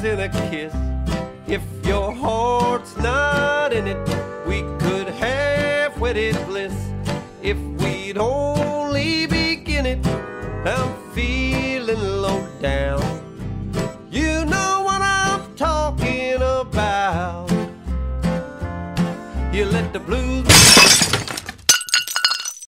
in a kiss. If your heart's not in it, we could have wedded bliss. If we'd only begin it, I'm feeling low down. You know what I'm talking about. You let the blues